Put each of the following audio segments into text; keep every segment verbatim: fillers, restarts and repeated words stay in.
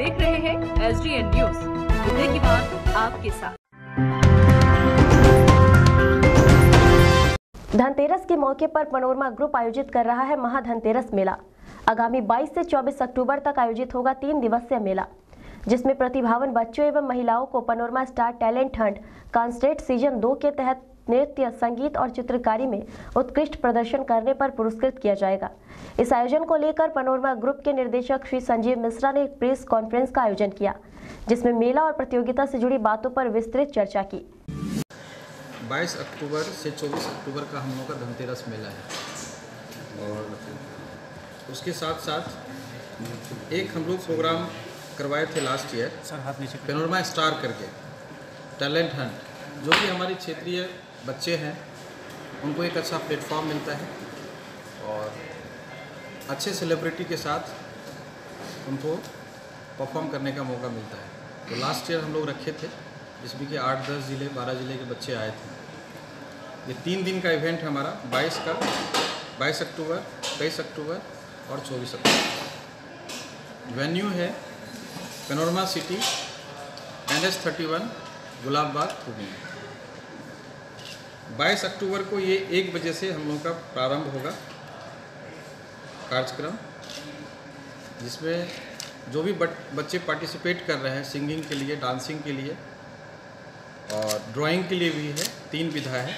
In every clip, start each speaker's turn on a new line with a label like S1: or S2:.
S1: देख रहे हैं एस डी एन न्यूज, मुद्दे की बात आपके साथ।
S2: धनतेरस के मौके पर पनोरमा ग्रुप आयोजित कर रहा है महाधनतेरस मेला। आगामी बाईस से चौबीस अक्टूबर तक आयोजित होगा तीन दिवसीय मेला, जिसमें प्रतिभावान बच्चों एवं महिलाओं को Panorama Star Talent Hunt contest season दो के तहत नृत्य, संगीत और चित्रकारी में उत्कृष्ट प्रदर्शन करने पर पुरस्कृत किया जाएगा। इस आयोजन को लेकर पनोरमा ग्रुप के निर्देशक श्री संजीव मिश्रा ने एक प्रेस कॉन्फ्रेंस का आयोजन किया, जिसमें मेला और प्रतियोगिता से जुड़ी बातों पर विस्तृत चर्चा की।
S3: बाईस अक्टूबर से चौबीस अक्टूबर का हम लोगों का धनतेरस मेला है और उसके साथ साथ एक हम लोग प्रोग्राम करवाए थे लास्ट ईयर पनोरमा स्टार करके टैलेंट हंट, जो कि हमारी क्षेत्रीय बच्चे हैं उनको एक अच्छा प्लेटफॉर्म मिलता है और अच्छे सेलिब्रिटी के साथ उनको परफॉर्म करने का मौका मिलता है। तो लास्ट ईयर हम लोग रखे थे, जिसमें कि आठ दस ज़िले बारह ज़िले के बच्चे आए थे। ये तीन दिन का इवेंट है हमारा, बाईस का बाईस अक्टूबर, तेईस अक्टूबर और चौबीस अक्टूबर। वेन्यू है Panorama City, N H thirty one, Gulab Bagh, Pune. बाईस अक्टूबर को ये एक बजे से हम लोगों का प्रारंभ होगा कार्यक्रम, जिसमें जो भी बच्चे पार्टिसिपेट कर रहे हैं सिंगिंग के लिए, डांसिंग के लिए और ड्राइंग के लिए भी है। तीन विधा है,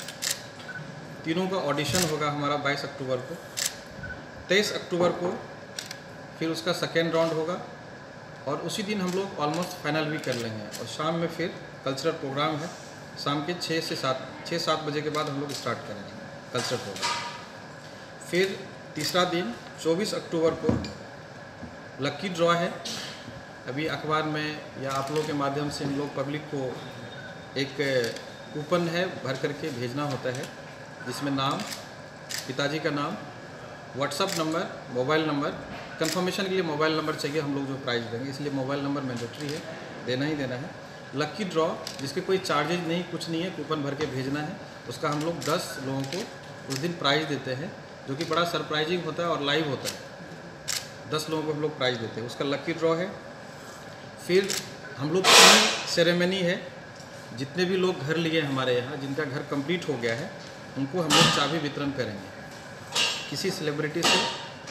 S3: तीनों का ऑडिशन होगा हमारा बाईस अक्टूबर को। तेईस अक्टूबर को फिर उसका सेकेंड राउंड होगा और उसी दिन हम लोग ऑलमोस्ट फाइनल भी कर लेंगे। और शाम में फिर कल्चरल प्रोग्राम है, शाम के छः से सात छः सात बजे के बाद हम लोग स्टार्ट करेंगे कल्चरल प्रोग्राम। फिर तीसरा दिन चौबीस अक्टूबर को लक्की ड्रॉ है। अभी अखबार में या आप लोगों के माध्यम से हम लोग पब्लिक को एक कूपन है भर करके भेजना होता है, जिसमें नाम, पिताजी का नाम, WhatsApp number, mobile number, confirmation के लिए मोबाइल नंबर चाहिए। हम लोग जो प्राइज़ देंगे इसलिए मोबाइल नंबर मैंडेटरी है, देना ही देना है। लक्की ड्रॉ जिसके कोई चार्जेज नहीं, कुछ नहीं है, कूपन भर के भेजना है। उसका हम लोग दस लोगों को उस दिन प्राइज़ देते हैं, जो कि बड़ा सरप्राइजिंग होता है और लाइव होता है। दस लोगों को हम लोग प्राइज़ देते हैं, उसका लक्की ड्रॉ है। फिर हम लोग की सेरेमनी है, जितने भी लोग घर लिए हमारे यहाँ, जिनका घर कंप्लीट हो गया है, उनको हम लोग चाबी वितरण करेंगे किसी सेलिब्रिटी से।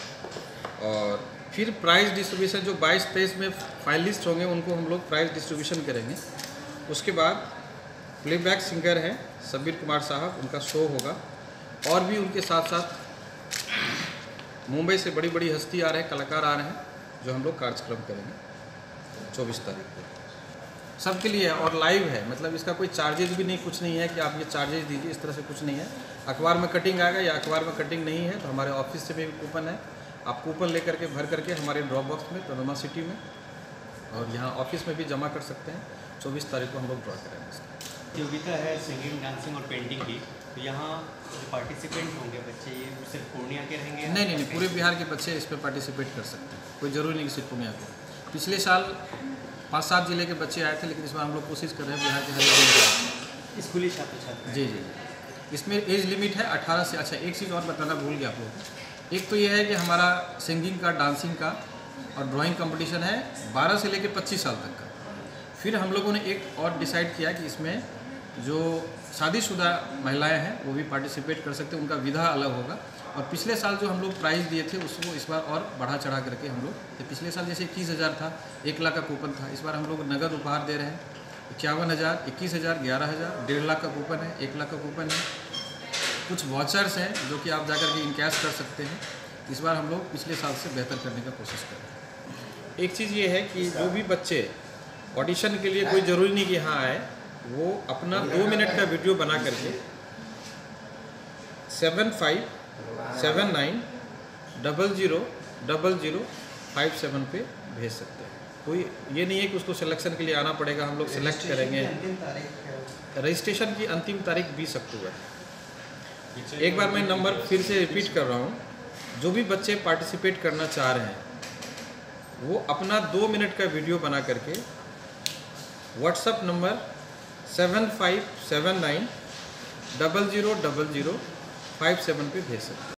S3: और फिर प्राइज़ डिस्ट्रीब्यूशन जो बाईस तेईस में फाइनलिस्ट होंगे उनको हम लोग प्राइज़ डिस्ट्रीब्यूशन करेंगे। उसके बाद प्लेबैक सिंगर हैं सबीर कुमार साहब, उनका शो होगा। और भी उनके साथ साथ मुंबई से बड़ी बड़ी हस्ती आ रहे हैं, कलाकार आ रहे हैं, जो हम लोग कार्यक्रम करेंगे चौबीस तारीख को सबके लिए। और लाइव है, मतलब इसका कोई चार्जेज भी नहीं, कुछ नहीं है कि आप ये चार्जेज दीजिए, इस तरह से कुछ नहीं है। अखबार में कटिंग आएगा या अखबार में कटिंग नहीं है तो हमारे ऑफिस से भी कूपन है, आप कूपन लेकर के भर करके हमारे ड्रॉप बॉक्स में पनोरमा सिटी में और यहाँ ऑफिस में भी जमा कर सकते हैं। चौबीस तारीख को हम लोग ड्रॉ करेंगे। इसका
S4: प्रतियोगिता है सिंगिंग, डांसिंग और पेंटिंग की, तो यहाँ जो पार्टिसिपेंट होंगे बच्चे, ये सिर्फ पूर्णिया के रहेंगे?
S3: नहीं नहीं नहीं, पूरे बिहार के बच्चे इस पर पार्टिसिपेट कर सकते हैं, कोई ज़रूरी नहीं कि सिर्फ पूर्णिया के। पिछले साल पाँच सात जिले के बच्चे आए थे, लेकिन इस बार हम लोग कोशिश कर रहे हैं बिहार के हर जिले
S4: स्कूली छात्र छात्र।
S3: जी जी, इसमें एज लिमिट है अठारह से। अच्छा, एक चीज़ और बताना भूल गया आप लोगों को। एक तो ये है कि हमारा सिंगिंग का, डांसिंग का और ड्राइंग कंपटीशन है बारह से लेकर पच्चीस साल तक का। फिर हम लोगों ने एक और डिसाइड किया कि इसमें जो शादीशुदा महिलाएं हैं वो भी पार्टिसिपेट कर सकते हैं, उनका विधा अलग होगा। और पिछले साल जो हम लोग प्राइज़ दिए थे उसको इस बार और बढ़ा चढ़ा करके हम लोग, तो पिछले साल जैसे इक्कीस हज़ार था, एक लाख का कूपन था, इस बार हम लोग नगद उपहार दे रहे हैं इक्यावन हज़ार, इक्कीस हज़ार, ग्यारह हज़ार, डेढ़ लाख का कूपन है, एक लाख का कूपन है। कुछ वॉचर्स हैं जो कि आप जाकर के इनकैश कर सकते हैं। इस बार हम लोग पिछले साल से बेहतर करने का कोशिश कर रहे हैं। एक चीज़ ये है कि जो भी बच्चे ऑडिशन के लिए, कोई ज़रूरी नहीं कि यहाँ आए, वो अपना दो मिनट का वीडियो बना करके seven five seven nine double zero double zero five seven पे भेज सकते हैं। कोई ये नहीं है कि उसको सिलेक्शन के लिए आना पड़ेगा, हम लोग सिलेक्ट करेंगे। रजिस्ट्रेशन की अंतिम तारीख बीस अक्टूबर। एक बार मैं नंबर फिर से रिपीट कर रहा हूँ, जो भी बच्चे पार्टिसिपेट करना चाह रहे हैं वो अपना दो मिनट का वीडियो बना करके WhatsApp number seven five seven nine double zero double zero five seven पे भेज सकते हैं।